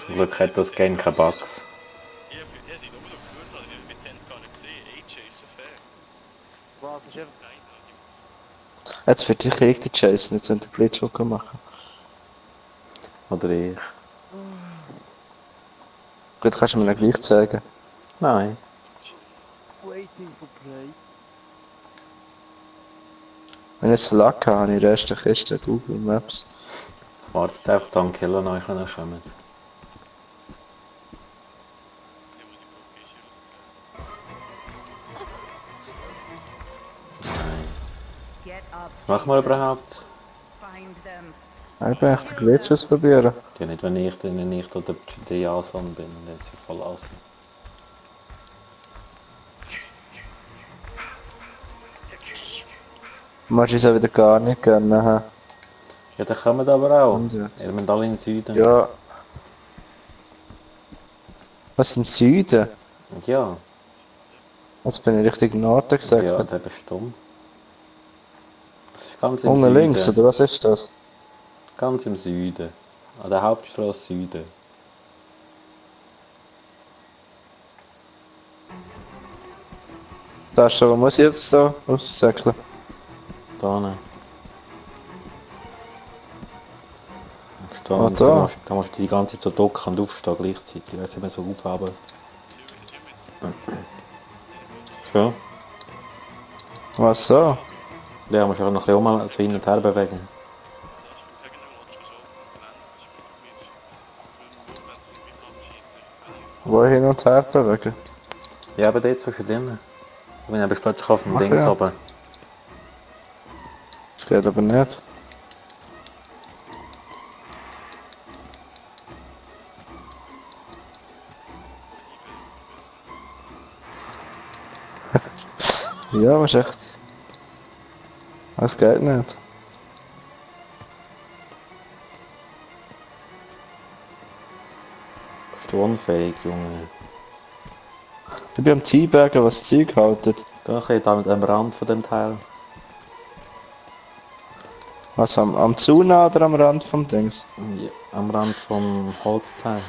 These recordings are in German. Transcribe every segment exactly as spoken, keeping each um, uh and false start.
Zum Glück hat das Game keine Bugs. Jetzt wird dich richtig chasen, jetzt könnte ich Glitch machen. Oder ich. Gut, kannst du mir dann gleich zeigen. Nein. Wenn ich jetzt Lack habe, habe ich den Rest der Kiste Google Maps. Wartet einfach da, einen Killer neu kommen. Was machen wir überhaupt? Ich bin echt den Glitch ausprobieren. Ja, nicht, wenn ich, wenn ich oder der Jason bin und jetzt hier voll aus. Machst du es auch wieder gar nicht gerne haben? Ja, dann kommen wir aber auch. Und jetzt? Ihr müsst alle in den Süden. Ja. Was im Süden? Ja. Jetzt bin ich richtig Norden gesagt. Ja, der bist dumm. Das ist ganz im Unten Süden. links, oder was ist das? Ganz im Süden. An der Hauptstraße Süden. Da ist schon, wo muss ich jetzt da raussäckeln? Da ne. Da, Ah, da. da. musst, da musst du die ganze Zeit so ducken und aufstehen gleichzeitig. Weißt du, immer so aufhaben. So. Was so? Ja, musst du auch noch ein bisschen um, so hin und her bewegen. Wo hin und her bewegen? Ja, aber dort zwischen denen. Und dann bist du plötzlich auf dem Ach, Dings ja. oben. Das geht aber nicht. Ja, was echt? Das geht nicht. Bist du unfähig, Junge. Ich bin am Teabaggen, was das Zeug haltet. Da ein bisschen da mit am Rand von dem Teil. Was, am, am Zaun oder am Rand vom Dings? Ja, am Rand vom Holzteil.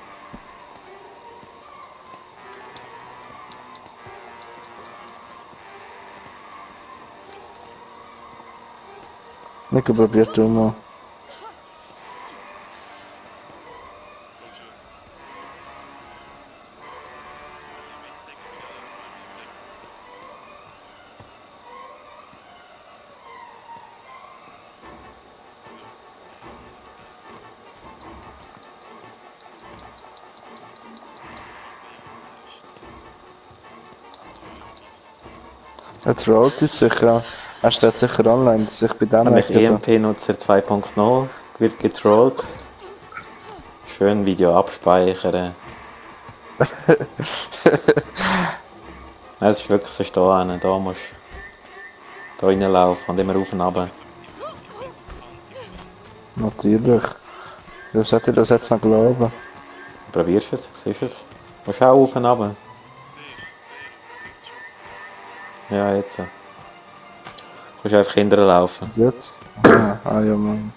Nicht probiert, du mal. Jetzt rollt es sicher. Er steht sicher online, dass ich bei dem Nämlich E M P-Nutzer zwei Punkt null wird getrollt. Schön Video abspeichern. Nein, es ist wirklich so stehen. Da musst du da reinlaufen und immer auf und runter. Natürlich. Du solltest das jetzt noch glauben. Probierst du es? Siehst du es? Du musst auch auf und runter. Ja, jetzt. Du musst einfach hinterher laufen. Und jetzt? Ah, ah ja, Mann.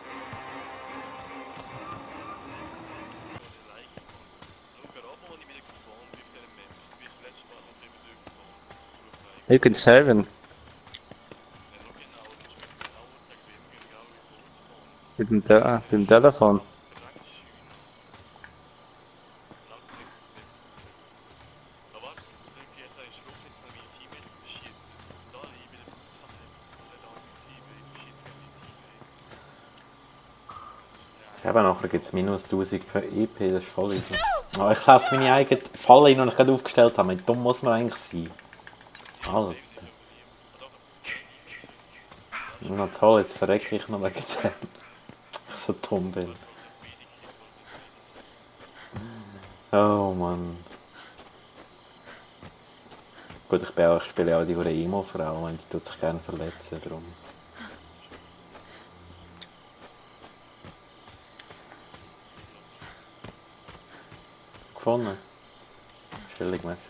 You can save him. Mit dem, Te ah, mit dem Telefon. Eben, nachher gibt es minus tausend für E P, das ist voll easy. Oh, ich laufe meine eigene Falle rein, die ich gerade aufgestellt habe. Wie dumm muss man eigentlich sein? Alter. Na toll, jetzt verrecke ich noch wegen dem. Ich so dumm bin. Oh Mann. Gut, ich, bin auch, ich spiele auch die hure Emo-Frau und die tut sich gerne verletzen, darum. Gefunden. Chillig, merci.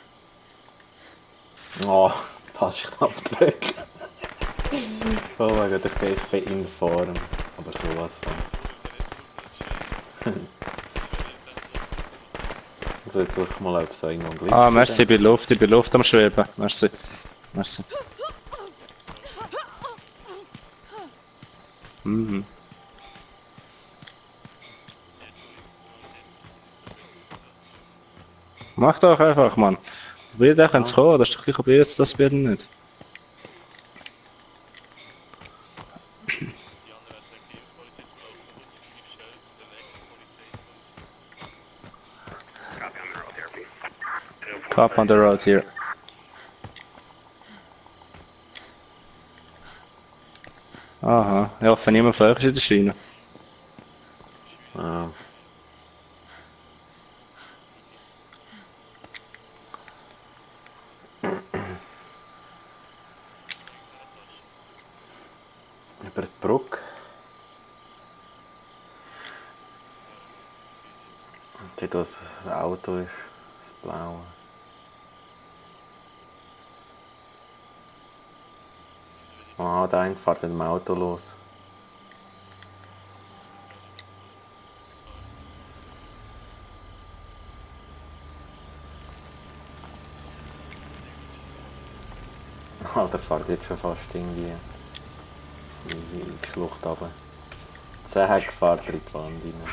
Oh, falsch knapp drücken. Oh mein Gott, ich bin, ich bin in Form. Aber sowas von. Also jetzt suche ich mal, ob es irgendwo ein Glitch Ah, gibt. merci, ich bin Luft, ich bin Luft am Schweben. Merci. Merci. Mhm. Mach doch einfach, Mann. Probier doch, wenn's kommen, das ist doch gleich, ob ihr jetzt das Bild nicht. Cop on the road here. Aha, ich hoffe niemand von euch ist in der Schiene. Ja. Über die Brücke. Und dort, wo das Auto ist, das Blaue. Ah, der eine fährt mit dem Auto los. Ah, der fährt jetzt schon fast irgendwie in die Schlucht runter. zehn Heck fährt er in die Wand rein.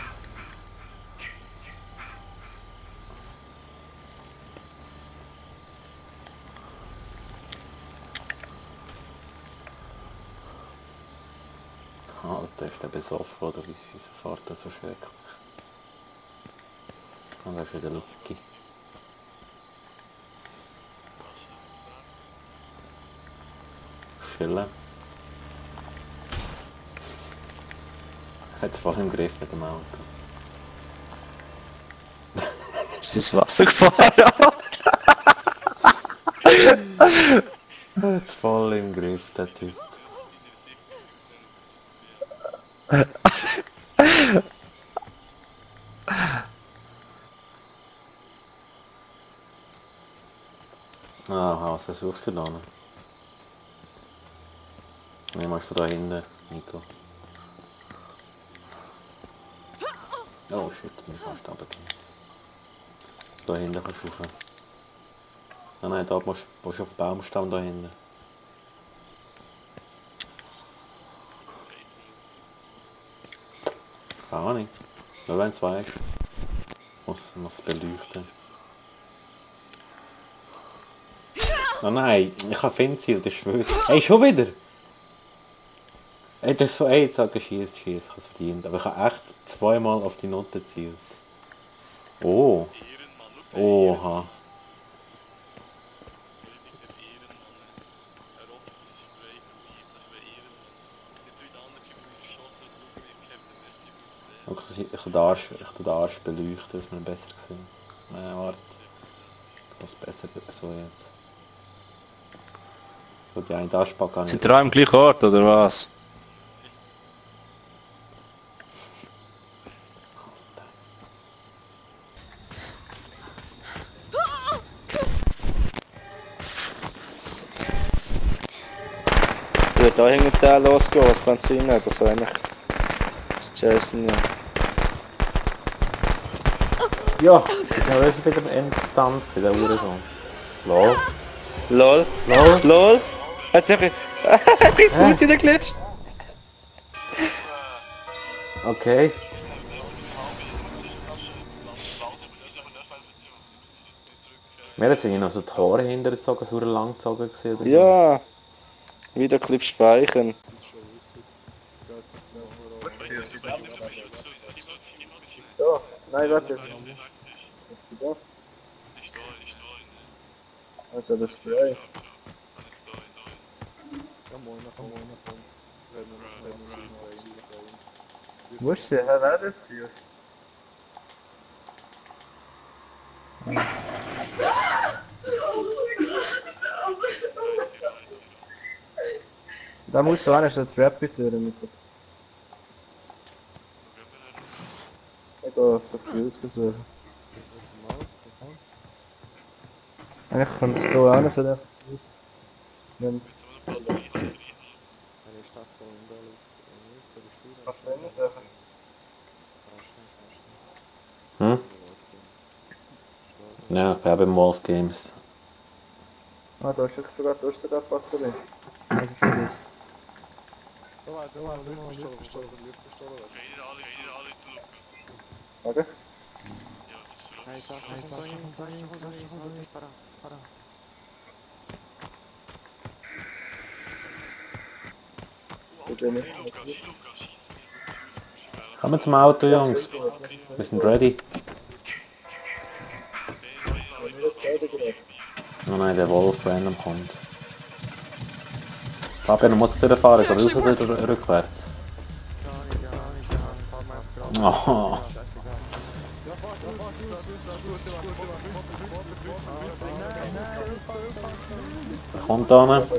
Alter, ist der besoffen oder wieso fährt er so schrecklich? Und da ist wieder Lucky. Chillen. Hat es voll im Griff mit dem Auto. Ist ins Wasser gefahren? Hat es voll im Griff, der Typ. Aha, was suchst du da noch? Ne, machst du da hinten, Nico. Oh shit, ich bin fast runtergefallen. Da hinten kannst du rauf. Ah nein, da musst du auf den Baumstamm da hinten. Keine Ahnung. Nur wenn es weißt. Muss, muss beleuchten. Oh nein, ich habe Fenziel, das ist schwül. Hey, schon wieder! Ey, das ist so, ey, jetzt sag ich, schieß, schieß, ich habe es verdient. Aber ich habe echt zweimal auf die Note gezielt. Oh. Oha. Okay, ich kann den Arsch, ich kann den Arsch beleuchten, das ist mir besser gesehen. Nein, warte. Das ist besser so jetzt. So, die eine Arschbacke gar nicht. Sind ihr auch im gleichen Ort, oder was? Ich würde da hinten der losgehen, was Benzin hat, also eigentlich ist Jason ja. Ja, das ist ja wirklich wieder Endstand für den Uhrensohn. Lol. LOL, Lol. LOL, hat's noch... Jetzt muss ich glitscht. Okay. Mir hat irgendwie noch so die Haare hintergezogen, so lang gezogen gesehen. Oder so. Ja, Videoclip speichern. So, nein, warte. Also das ist drei. Wo ist der Herr wer das für? Da musst du auch so Trap betören mit der. Ich gehe so Kills besuchen. Eigentlich kannst du hier auch noch so den Kills. Wenn... Kannst du immer suchen? Hm? Ja, ich bin auch beim Wolf Games. Ah, da ist echt sogar, da ist sogar Batterie. Das ist schon gut. Warte. Ich bin nicht. Kommen zum Auto, Jungs. Wir sind ready. Oh nein, der Wolf random kommt. Fabian, du musst durchfahren, geh raus oder rückwärts? Oh. Kommt da ne?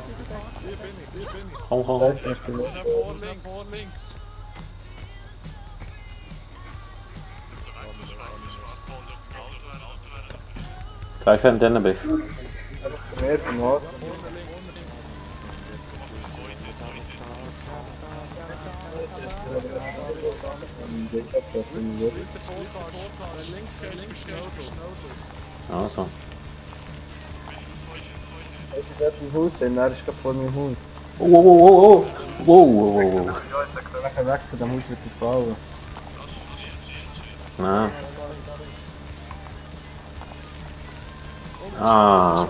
Komm, komm, komm. Gleich wenn du drin bist. Mehr zum Ort. Also. Ich bin dort im Haus hin, er ist gerade vor meinem Haus. Oh, oh, oh, oh, oh, wow, wow, wow. Ja, ich sag nachher weg zu dem Haus mit der Frau. Nein. Ah.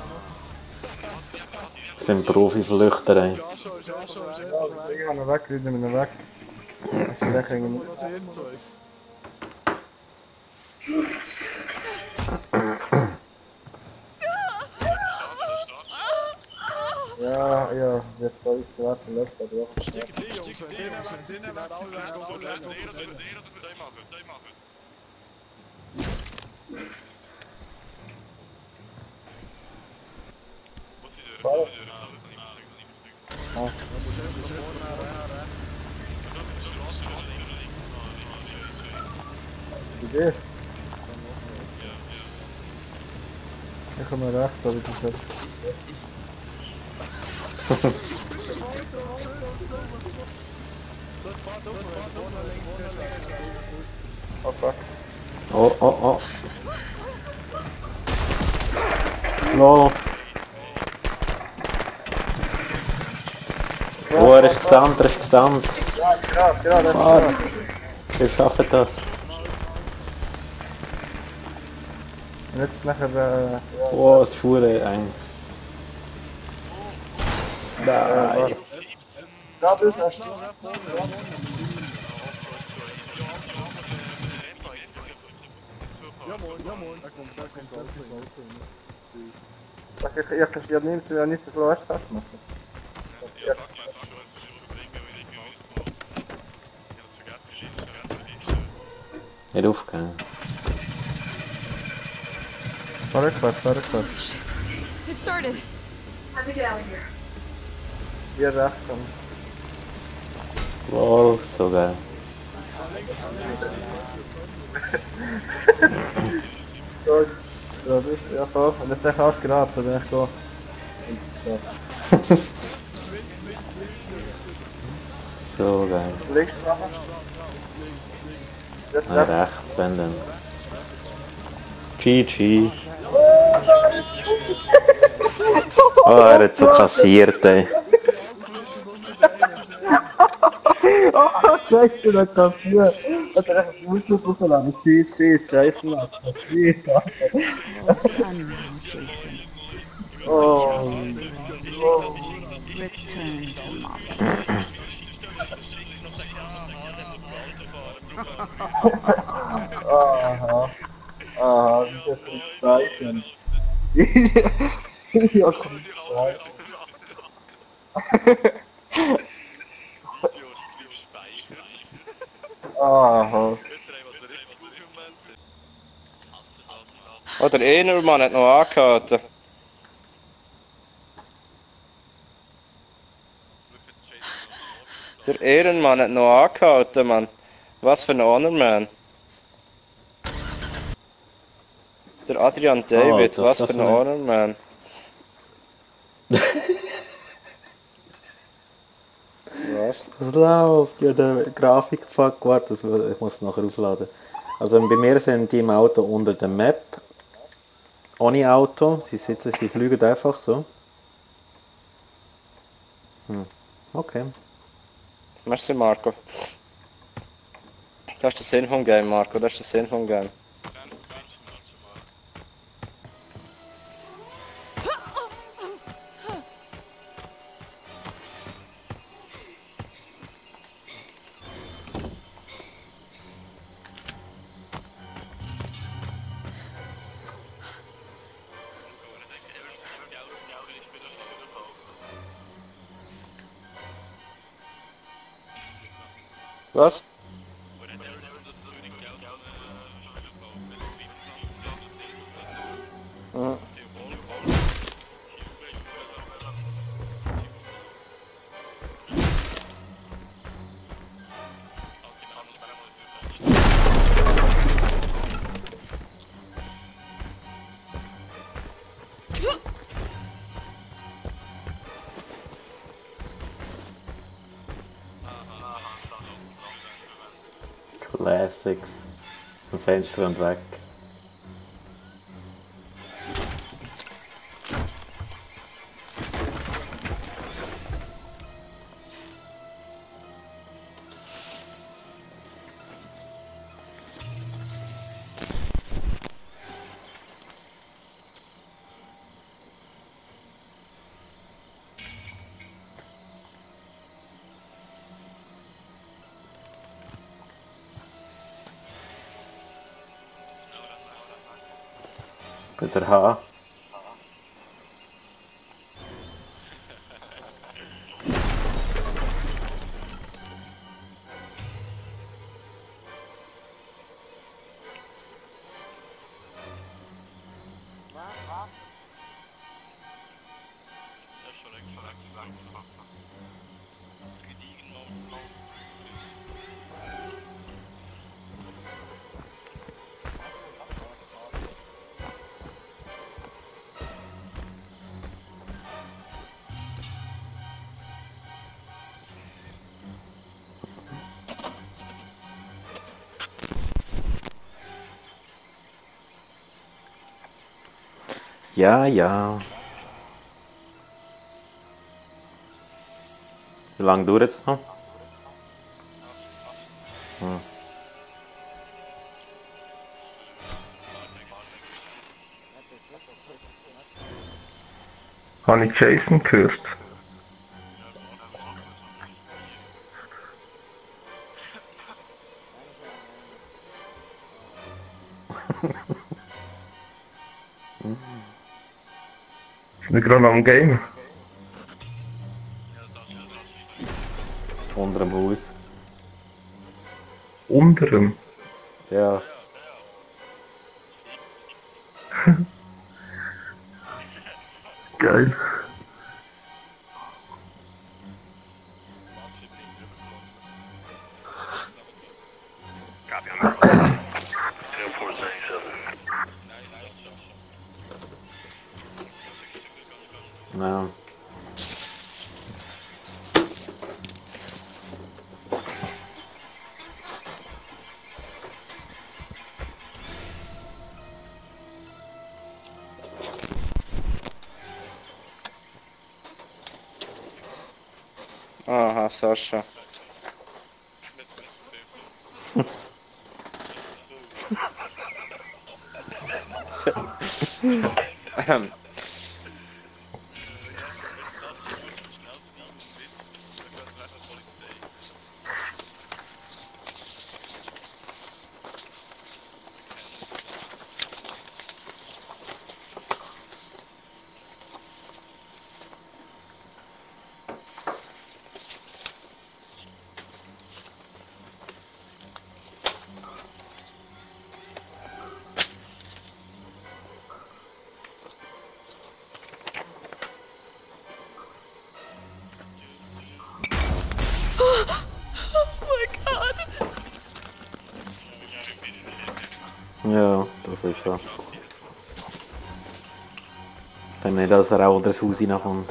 Wir sind Profi-Flüchterei. Ja, ich gehe noch weg, ich bin noch weg. Ich bin weg irgendwie. Ja, ja, jetzt soll ich gerade den letzten Woche. Idee? Ich komme rechts, aber das wird. Oh fuck. Oh, oh, oh. No. Oh, er ist gesandt, er ist gesandt. Ja, gerade, gerade, Fahr. gerade. Wir schaffen das. Und jetzt nachher, äh, ja. Oh, es ist verdammt eng. Nein. Da bist du. Sag ich, ja, ich nehme es ja nicht so viel Sachen machen. Nicht aufgehen. Fahr rückwärts, fahr rückwärts. It started. Time to get out of here. Hier rechts an. Wow, so geil. Gut. Ja, das ist ja voll. Und jetzt echt alles gerade, so bin ich da. So geil. Links machen. Jetzt Nein, rechts. rechts, wenn dann. G G. Oh, er hat so kassiert, ey. Oh, Scheiße, das kassiert. Hat er echt gut hochgeladen. Shit, shit, Scheiße, das kassiert. Oh. Oh. Aha. Aha, wie das ist Zeichen. Ja, komm, Zeichen. Aha. Oh, der Ehnermann hat noch angehalten. Der Ehrenmann hat noch angehalten, Mann. Was für ein Honorman. Der Adrian David, Oh, was das- das für ein nicht. Honorman. Was? Was läuft? Ja, der Grafikfuck, warte, das- ich muss es nachher ausladen. Also bei mir sind die im Auto unter der Map Ohne Auto, sie sitzen, sie fliegen einfach so. Hm. Okay. Merci, Marco. Das ist der Sinn vom Game, Marco. Das ist der Sinn vom Game. Was? Mhm. Classics. Zum Fenster und weg. Bei der H. Ja, ja. Wie lange dauert es noch? Hm. Habe ich Jason gehört? Ist nicht gerade am Game? Unter dem Haus. Unter ihm? Ja. Geil. Ja. Aha, Sascha. Ähm. Ja, das ist so. Dann nicht, dass er auch unter das Haus reinkommt.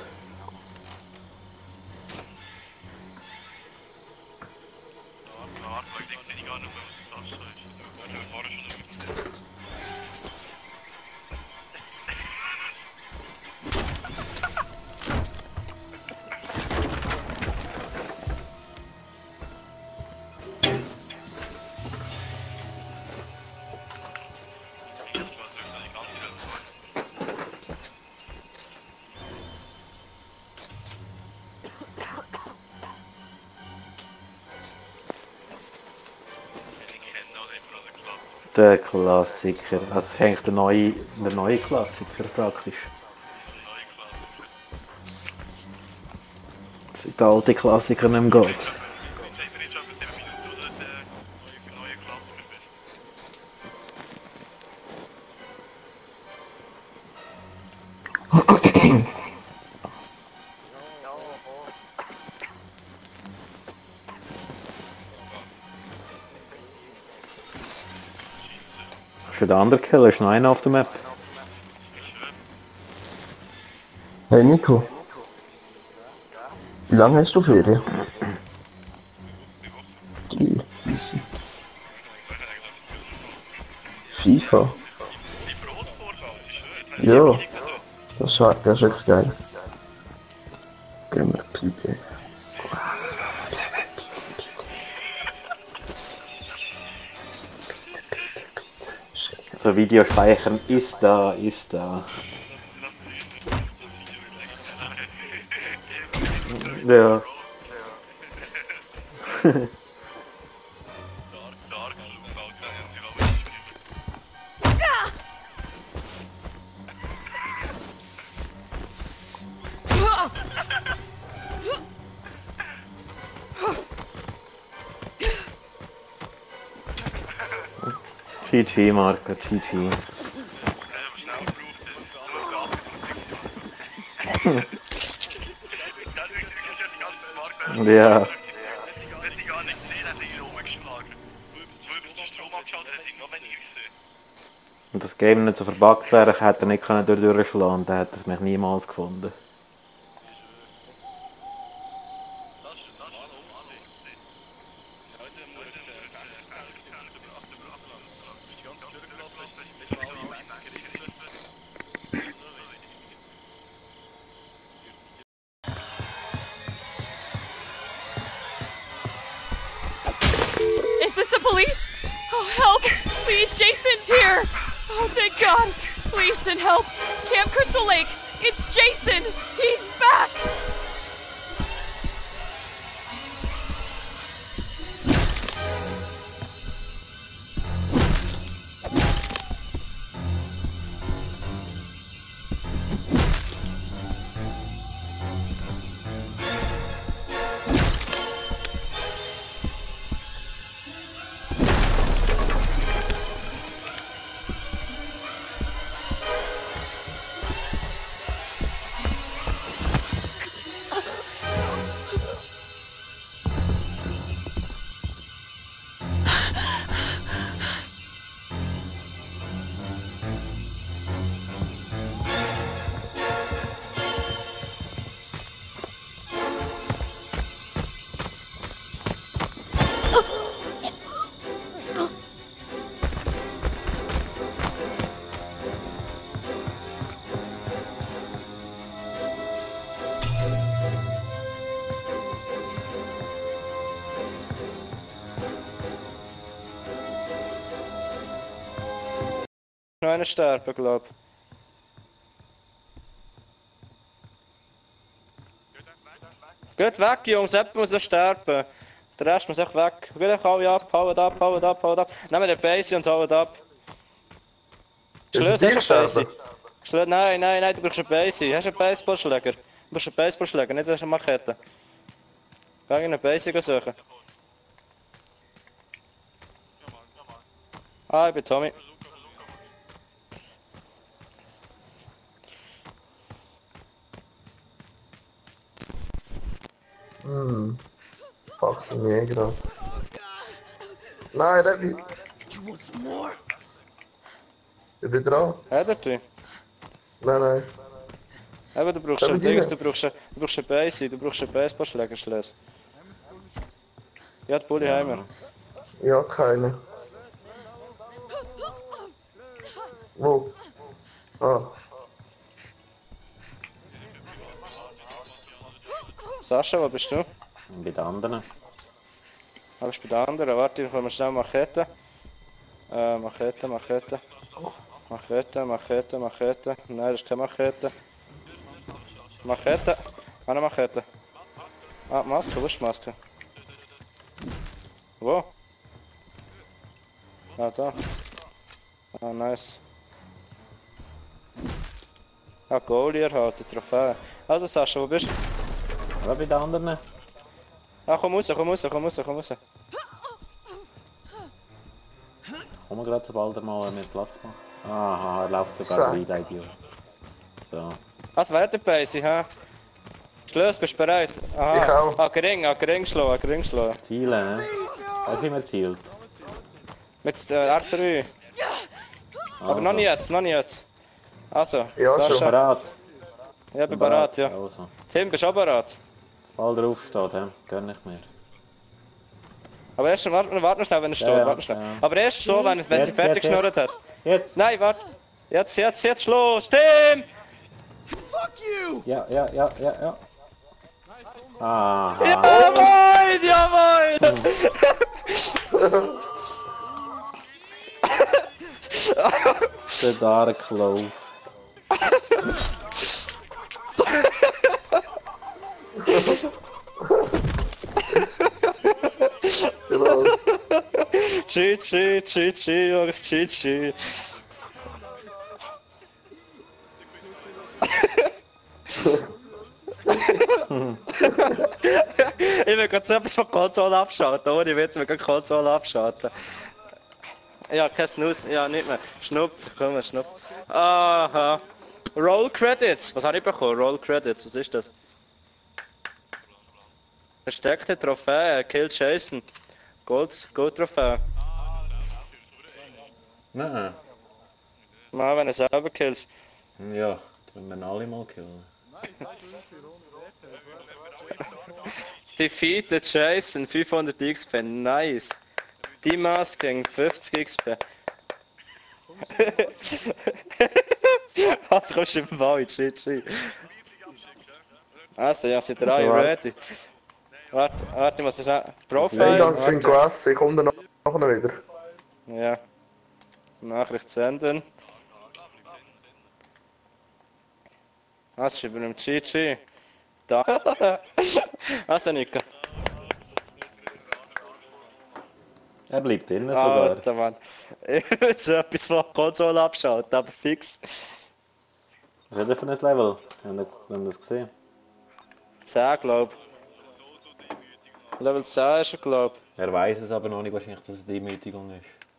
Der Klassiker. Das ist eigentlich der neue, der neue Klassiker praktisch. Seit der alte Klassiker nicht mehr geht. Für den anderen Killer ist noch einer auf der Map. Hey Nico. Wie lange hast du Ferien? Drei. FIFA. Ja. Das war, das ist echt geil. Gehen wir Pipi. So Video speichern ist da, ist da. Ja. G G, Marco, G G. Ja. Und das Game nicht so verbuggt wäre, ich hätte nicht können durchschlagen, dann hätte es mich niemals gefunden. Is this the police? Oh, help! Please, Jason's here! Oh, thank God! Please send help! Camp Crystal Lake! It's Jason! He's back! Noch einer sterben, glaub. Geht weg, Jungs, jemand muss noch sterben. Der Rest muss echt weg. Geht euch alle ab, haut ab, haut ab, haut ab. Nehmt den Base und haut ab. Schlöss, hast du einen Base? Schlöss, nein, nein, nein, du brauchst einen Base. Hast du einen Baseballschläger? Du brauchst einen Baseballschläger, nicht eine Machete. Geh in eine Base suchen. Ah, ich bin Tommy. Hm. Fuck mir gerade. Nein, Rebi. Ich bin dran. Hat er dich? Nein, nein. Aber du brauchst einen Dings, du brauchst, du brauchst einen Base, du brauchst einen Baseballschläger, Schlöss. Ja, die Bulli haben wir. Ja, keine. Wo? Ah. Sascha, wo bist du? Bei den anderen. Ah, bist du bei den anderen? Warte, ich hol mir schnell Machete. Äh, Machete, Machete. Machete, Machete, Machete. Nein, das ist keine Machete. Machete. Eine Machete. Ah, Maske, wo ist die Maske? Wo? Ah, da. Ah, nice. Ah, Goalie erhalten, Trophäe. Also Sascha, wo bist du? Aber bei den anderen? Ah, komm raus, komm raus, komm raus, komm raus. Komm mal gerade, sobald er mal mit Platz macht. Aha, er läuft sogar So. rein, der Idiot. So. Was wäre der Base, hä? Schlöss, bist du bereit? Aha. Ich auch. Ah, Gering, ah, Gering schlagen, Gering schlagen. Zielen, ne? Was sind wir zielt? Mit äh, R drei. Aber noch nicht jetzt, noch nicht jetzt. Also, Ja, schon. Sascha. Parat. Ja, bin bereit, ja. Also. Tim, bist du auch bereit? Bald drauf steht, hä? Gern nicht mehr. Aber erst, warte, warte noch schnell, wenn er steht, ja, warte schnell. ja. Aber erst so, wenn, wenn sie Jetzt, fertig jetzt, geschnurrt hat. Jetzt! Nein, warte. Jetzt, jetzt, jetzt los, Tim! Ja, ja, ja, ja, ja. Aha. Jawohl, jawohl! Der Dark Love. G G, G G, Jungs, G G. Ich will gerade so etwas von Konsole abschalten, ohne Witz, ich will gerade Konsole abschalten. Ja, kein Snooze, ja, nicht mehr. Schnupp, komm, schnupp. Aha. Roll Credits, was habe ich bekommen? Roll Credits, was ist das? Versteckte Trophäe, Kill Jason. Gold, Gold Trophäe. Nein. Mal, wenn er selber killt. Ja, wenn wir ihn alle mal killen. Defeated Jason, fünfhundert X P, nice. Die Masking, fünfzig X P. Was kommst du im Wald? Shit, shit. Also, ja, seid ihr alle warte. ready? Warte, warte, ich muss das sagen. Profile? Eingang sind Warte. gegessen, ich komme dann nachher wieder. Ja. Nachricht senden. Was ist über dem G G? Da. Also, Nico. Er bleibt drinnen sogar. Alter, Mann. Ich will so etwas von der Konsole abschalten, aber fix. Was hat er für ein Level? Haben wir haben wir das gesehen? zehn, glaub ich. Level zehn ist er, glaub ich. Er weiß es aber noch nicht wahrscheinlich, dass es die Demütigung ist.